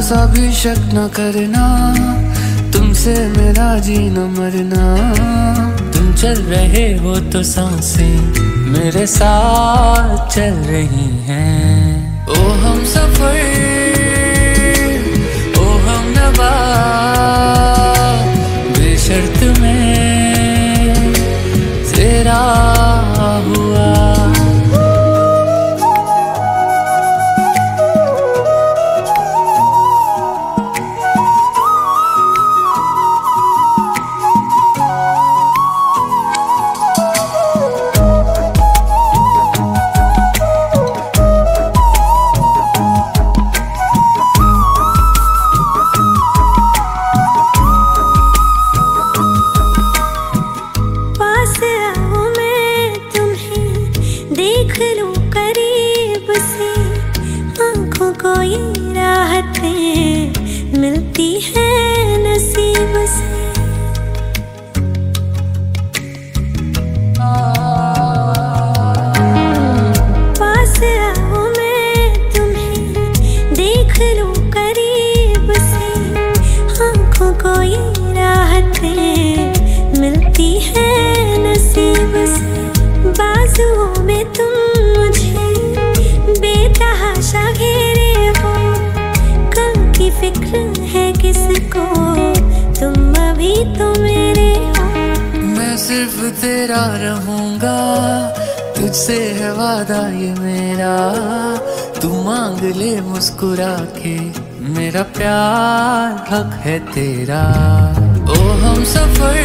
सा भी शक न करना, तुमसे मेरा जीना मरना। तुम चल रहे हो तो सांसें मेरे साथ चल रही हैं। ओ हम सफर, ओ हम नवा, बेशर्त में तेरा हुआ। देख लूं करीब से, आंखों को ये राहतें मिलती है नसीब से। पास आओ मैं तुम्हें देख लूं करीब से, आंखों को ये राहतें मिलती है नसीब से। बाजुओं में तुम मुझे बेतहाशा घेरे हो, कल की फिक्र है किसको, तुम अभी तो मेरे हो। मैं सिर्फ तेरा रहूंगा, तुझसे है वादा ये मेरा। तू मांग ले मुस्कुरा के, मेरा प्यार हक है तेरा। ओ हम सफर,